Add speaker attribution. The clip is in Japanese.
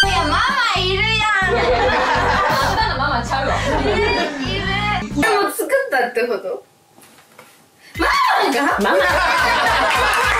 Speaker 1: や、ママいるやん。
Speaker 2: あんたのママちゃうわ。
Speaker 1: いる。でも作ったってこと？ママが？
Speaker 2: ママ